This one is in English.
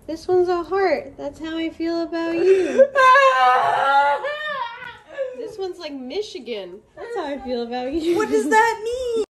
This one's a heart. That's how I feel about you. This one's like Michigan. That's how I feel about you. What does that mean?